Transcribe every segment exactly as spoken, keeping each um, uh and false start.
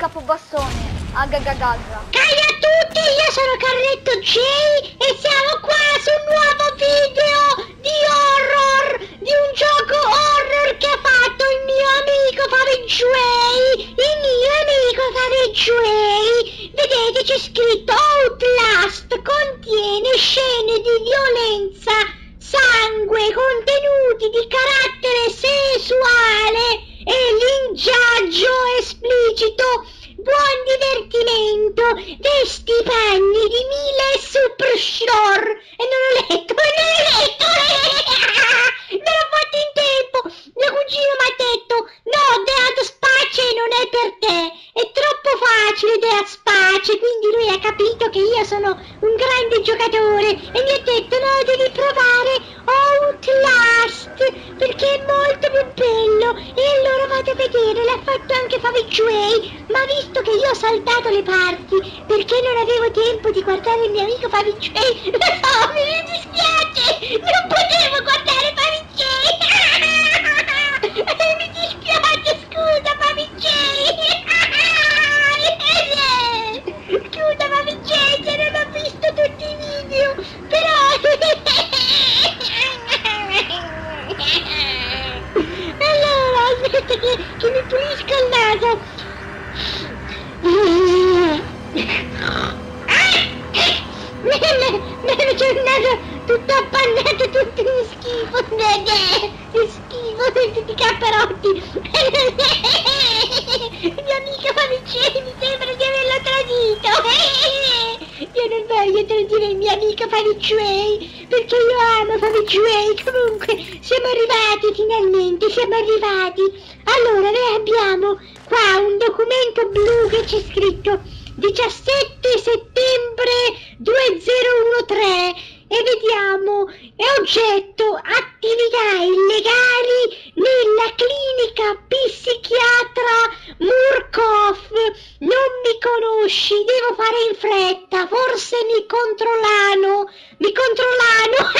capobassone. Agagagaga. Ciao a tutti, io sono Carletto J e siamo qua su un nuovo video di horror, di un gioco horror che ha fatto il mio amico Faveggiuei, il mio amico Faveggiuei. Vedete, c'è scritto Outlast contiene scene di violenza, sangue, contenuti di carattere sessuale e linguaggio esplicito. Buon divertimento, vesti i panni di Mila Superstore. E non ho letto, e non ho letto, non l'ho fatto in tempo. Mio cugino mi ha detto, no, Dead Space non è per te, è troppo facile Dead Space, quindi lui ha capito che io sono un grande giocatore e mi ha detto, no, devi provare Outlast, perché è molto più bello. E allora vado a vedere, l'ha fatto anche Faveggiuei, ma visto che io ho saltato le parti perché non avevo tempo di guardare il mio amico Faveggiuei, lo so, mi dispiace, non potevo guardare Faveggiuei. Mi dispiace, scusa Faveggiuei. Scusa Faveggiuei se non ho visto tutti i video, però... Allora, aspetta che, che mi pulisco il naso. C'è il naso tutto appannato, tutto in schifo, è schifo, tutti i capperotti. Mio amico Faveggiuei, mi sembra di averlo tradito. Io non voglio tradire il mio amico Faveggiuei, perché io amo Faveggiuei. Comunque, siamo arrivati finalmente, siamo arrivati. Allora, noi abbiamo qua un documento blu che c'è scritto diciassette settembre duemilatredici e vediamo, è oggetto attività illegali nella clinica psichiatra Murkoff. Non mi conosci, devo fare in fretta, forse mi controllano, mi controllano,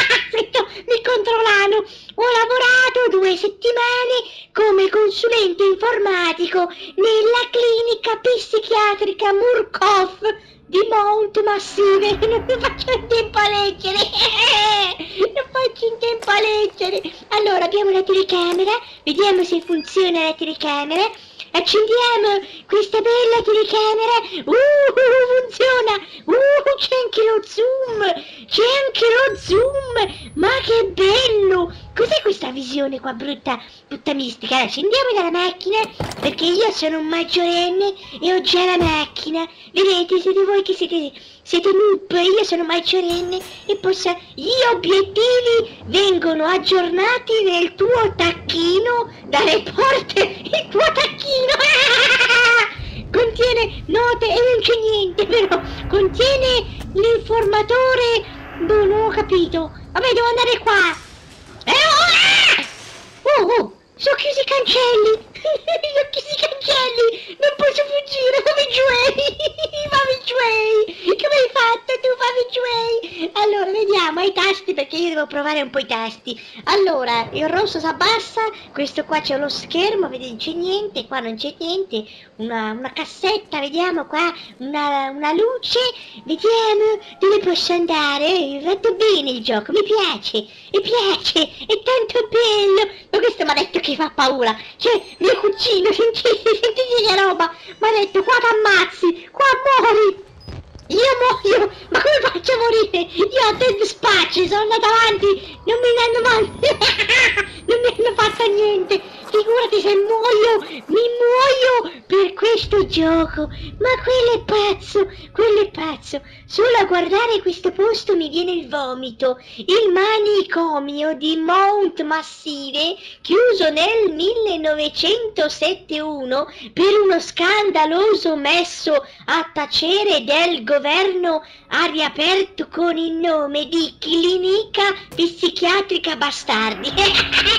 mi controllano. Ho lavorato due settimane come consulente informatico nella clinica psichiatrica Murkoff di Mount Massive. Non faccio in tempo a leggere, non faccio in tempo a leggere. Allora, abbiamo la telecamera, vediamo se funziona la telecamera. Accendiamo questa bella telecamera. Uh, funziona. Uh, c'è anche lo zoom. C'è anche lo zoom. Ma che bello. Cos'è questa visione qua brutta, brutta mistica? Allora, scendiamo dalla macchina, perché io sono un maggiorenne e ho già la macchina. Vedete, siete voi che siete, siete noob, io sono maggiorenne e posso... Gli obiettivi vengono aggiornati nel tuo tacchino, dalle porte, il tuo tacchino. Contiene note e non c'è niente, però contiene l'informatore. Boh, non ho capito. Vabbè, devo andare qua. Eh, oh, oh, oh, sono chiusi i cancelli. Sono chiusi i cancelli. Non posso fuggire, Faveggiuei. Faveggiuei, come hai fatto tu, Faveggiuei? Allora, vediamo i tasti, perché io devo provare un po' i tasti. Allora, il rosso si abbassa, questo qua c'è lo schermo, vedete, non c'è niente, qua non c'è niente, una, una cassetta, vediamo qua, una, una luce, vediamo dove posso andare. È fatto bene il gioco, mi piace, mi piace, è tanto bello. Ma questo mi ha detto che fa paura, cioè mio cugino, sentite, sentite che roba, mi ha detto qua t'ammazzi, qua muori. Io muoio, ma come faccio a morire? Io a Dead Space sono andato avanti, non mi hanno mai, non mi hanno fatto niente. Figurati se muoio, mi muoio per questo gioco. Ma quello è pazzo, quello è pazzo. Solo a guardare questo posto mi viene il vomito. Il manicomio di Mount Massive, chiuso nel millenovecentosettantuno per uno scandaloso messo a tacere del governo, ha riaperto con il nome di Clinica Psichiatrica Bastardi.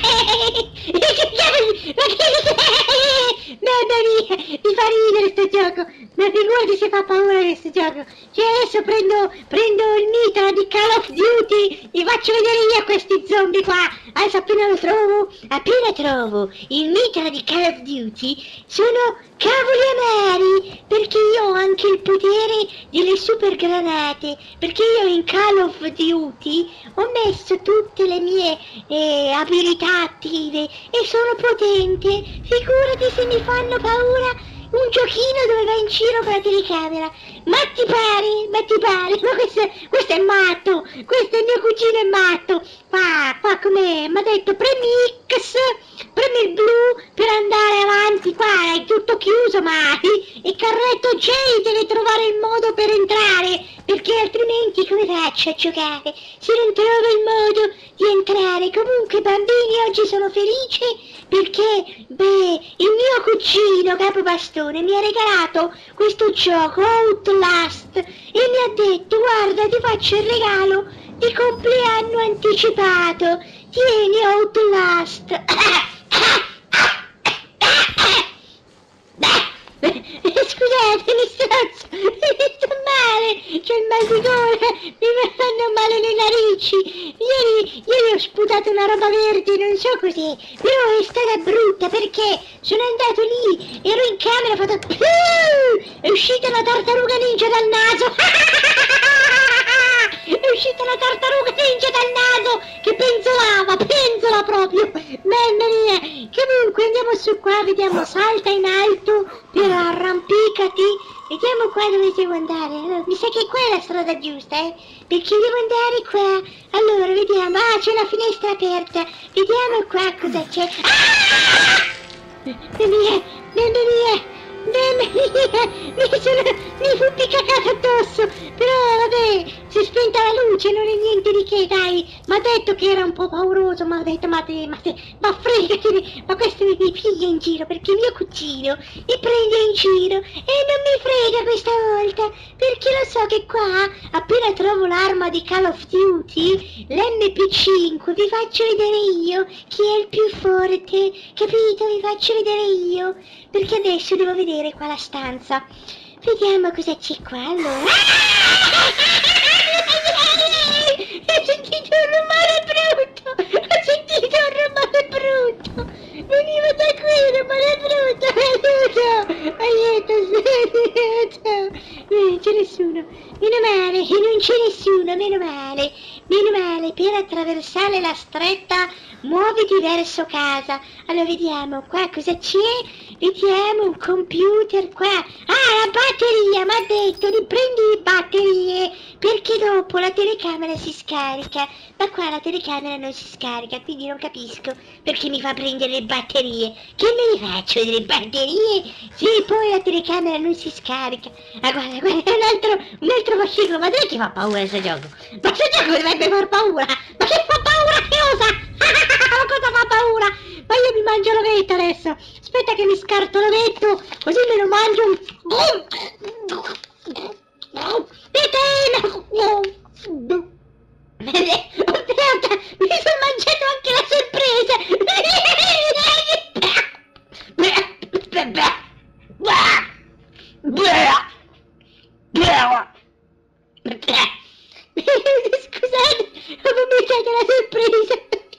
Mamma mia, mi fa ridere sto gioco, ma figurati se fa paura questo gioco. Cioè adesso prendo, prendo il mitra di Call of Duty, vi faccio vedere io questi zombie qua. Adesso appena lo trovo, appena trovo il mitra di Call of Duty, sono cavoli amari, perché io ho anche il potere delle super granate, perché io in Call of Duty ho messo tutte le mie eh, abilità attive e sono potente. Figurati se mi fanno paura un giochino dove va in giro con la telecamera. Ma ti pare? Ma ti pare? Ma questo, questo è matto, questo è mio cugino è matto. Qua, qua com'è? Mi ha detto premi X, premi il blu per andare avanti, qua è tutto chiuso mai. E carretto J deve trovare il modo per entrare, perché altrimenti come faccio a giocare se non trovo il modo di entrare? Comunque bambini, oggi sono felice perché, beh, il mio cugino Capobastone mi ha regalato questo gioco Outlast e mi ha detto: guarda, ti faccio il regalo di compleanno anticipato, tieni Outlast. Scusate, mi strozzo, mi sto male, c'ho il mal di gola, mi fanno male le narici. Ieri, ieri ho sputato una roba verde, non so cos'è, però è stata brutta perché sono andato lì, ero in camera, ho fatto più, è uscita una tartaruga ninja dal naso. È uscita una tartaruga ninja dal naso che penzolava, penzola proprio, mamma mia. Comunque andiamo su qua, vediamo, salta in alto per arrampicati, vediamo qua dove devo andare. Allora, mi sa che qua è la strada giusta, eh, perché devo andare qua. Allora vediamo, ah, c'è una finestra aperta, vediamo qua cosa c'è. Ah! Mamma mia, mamma mia, mamma mia, mi sono, mi fu piccato addosso, però vabbè, si è spenta la luce, non è niente di che, dai. Mi ha detto che era un po' pauroso, ma ha detto, ma te, ma te, ma fregati, ma questo mi, mi piglia in giro, perché mio cugino mi prende in giro e non mi frega questa volta, perché lo so che qua, appena trovo l'arma di Call of Duty, l'M P cinque, vi faccio vedere io chi è il più forte, capito? Vi faccio vedere io, perché adesso devo vedere qua la stanza. Vediamo cosa c'è qua, allora. Ho sentito un rumore brutto! Ho sentito un rumore brutto! Veniva da qui un rumore brutto! Aiuto! Aiuto! Aiuto! Non c'è nessuno! Meno male! Non c'è nessuno! Meno male! Meno male! Per attraversare la stretta muoviti verso casa! Allora vediamo qua cosa c'è! Vediamo un computer qua! Ah, la batteria! Mi ha detto di prendi le batterie! Perché dopo la telecamera si scarica, ma qua la telecamera non si scarica, quindi non capisco perché mi fa prendere le batterie. Che me ne faccio delle batterie? Sì, poi la telecamera non si scarica. Ah, guarda, guarda, un altro, un altro fascicolo, ma dai che fa paura questo gioco? Ma questo gioco dovrebbe far paura! Ma che fa paura, che osa? Ma cosa fa paura? Ma io mi mangio l'ovetto adesso. Aspetta che mi scarto l'ovetto, così me lo mangio. Mi sono mangiato anche la sorpresa. Scusate, ho vomitato la sorpresa.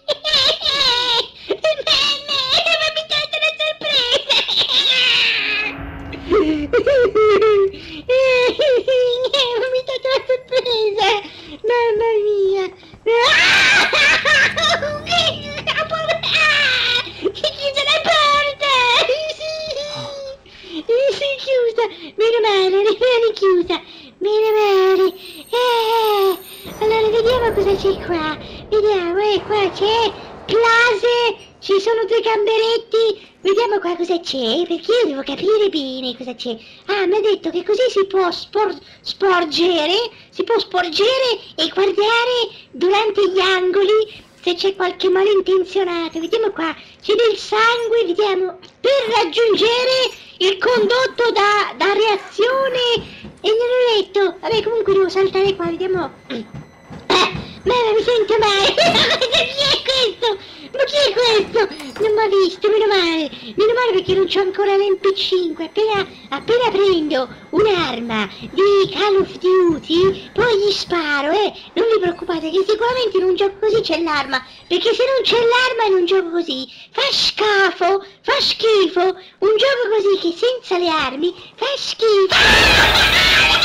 Ho vomitato la sorpresa. Ho vomitato la sorpresa. Mamma mia. Che chiusa la porta. Si è chiusa. Meno male, rimane chiusa. Meno male. Eh, allora vediamo cosa c'è qua. Vediamo, eh, qua c'è Plase, ci sono due gamberetti. Vediamo qua cosa c'è, perché io devo capire bene cosa c'è. Ah, mi ha detto che così si può spor sporgere, si può sporgere e guardare durante gli angoli se c'è qualche malintenzionato. Vediamo qua, c'è del sangue, vediamo, per raggiungere il condotto da, da reazione. E non ho detto, vabbè, comunque devo saltare qua, vediamo. Ah, mamma, mi sento male. Chi è questo? Ma Ma chi è questo? Non mi ha visto, meno male. Meno male perché non c'ho ancora l'M P cinque. Appena, appena prendo un'arma di Call of Duty, poi gli sparo, eh. Non vi preoccupate che sicuramente in un gioco così c'è l'arma. Perché se non c'è l'arma in un gioco così, fa schifo, fa schifo. Un gioco così che senza le armi fa schifo.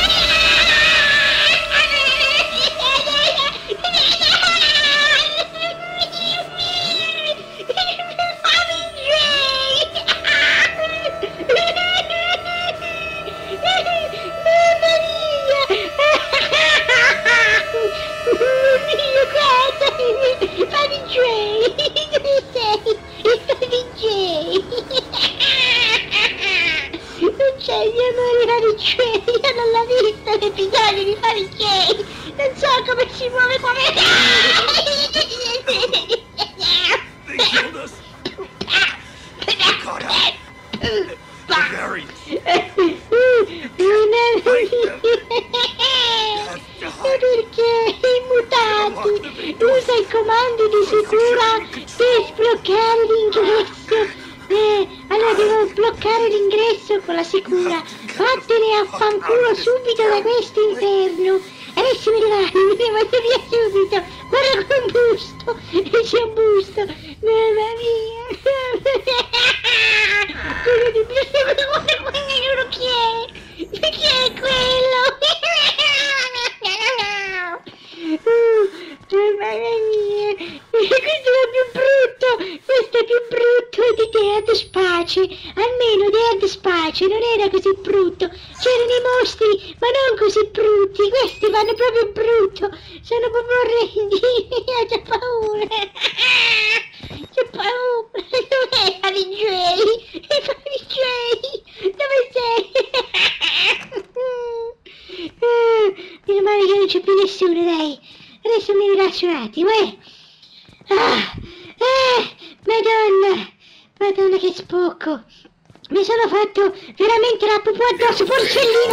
Io non l'ho visto l'episodio di Farichei, non so come si muove come... They killed us. Caught up. The berries. Perché i mutati usa i comandi di sicura per sbloccare l'ingresso. Eh, allora devo bloccare l'ingresso con la sicura. Vattene a fanculo subito da questo inferno. Adesso mi levato, mi levato via subito. Guarda quel busto, e c'è un busto. Mamma mia. Quello di busto, guarda quello chi è? Chi è quello? Mamma mia. Questo è più brutto, questo è più brutto di Dead Space. Almeno Dead Space non era così brutto. C'erano i mostri, ma non così brutti. Questi vanno proprio brutto. Sono proprio orrendi. C'ho paura. C'ho paura. Dov'è Farichei? Farichei? Dove sei? Meno male che non c'è più nessuno, dai. Adesso mi rilascio un attimo, eh. Ah, eh, madonna, madonna che spocco. Mi sono fatto veramente la pupù addosso, porcellino.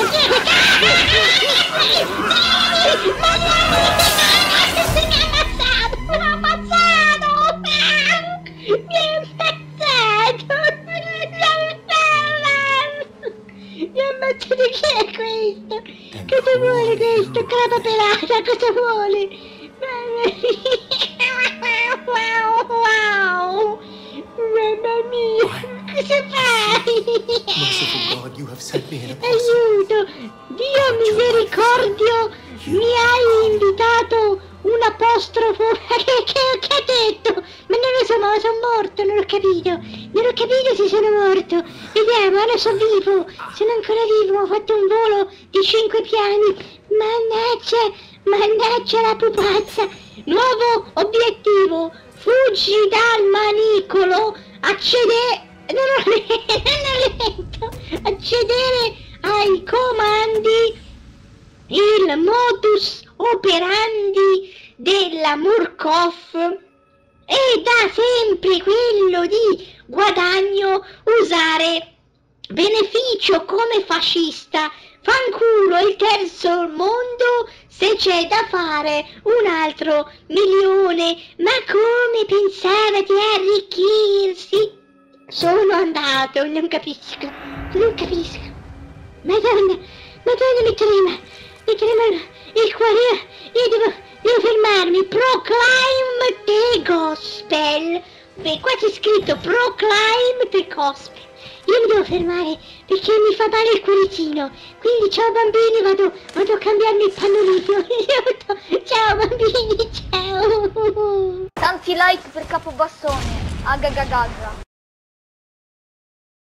Mi ha ammazzato, mi ha ammazzato, mi ha ammazzato, chi è questo? Cosa vuole questo? Crapa pelata, cosa vuole? Wow, wow, mamma mia, cosa fai? Merciful God, you have sent me in a Aiuto, Dio misericordio, mi hai invitato un apostrofo, che, che, che ha detto? Ma non lo so, ma sono morto, non ho capito, non ho capito se sono morto. Vediamo, ora sono vivo, sono ancora vivo, ho fatto un volo di cinque piani, mannaggia, mannaggia la pupazza. Nuovo obiettivo, fuggi dal manicolo, accedere, non ho letto, accedere ai comandi, il modus operandi della Murkoff è da sempre quello di guadagno, usare beneficio come fascista, fanculo il terzo mondo se c'è da fare un altro milione, ma come pensava di arricchirsi? Sono andato, non capisco, non capisco, madonna, madonna mi trema, mi trema il cuore, io, io devo, devo fermarmi, proclaim the gospel, beh qua c'è scritto proclaim the gospel. Io mi devo fermare perché mi fa male il cuoricino. Quindi ciao bambini, vado, vado a cambiarmi il pannolino. Ciao bambini, ciao. Tanti like per Capobassone. Agagagaga.